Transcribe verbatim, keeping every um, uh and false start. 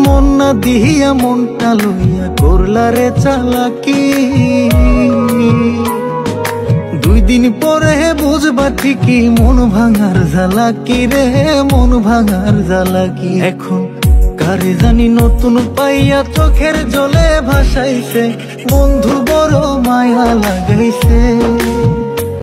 মন না দিহিয়া মনটা লইয়া করলা রে চালাকি। দুই দিন পরে বুঝবা ঠিকই মন ভাঙার জ্বালাকি রে, মন ভাঙার জ্বালাকি। এখন কারে জানি নতুন পাইয়া চোখের জলে ভাসাইছে, বন্ধু বড় মায়া লাগাইছে।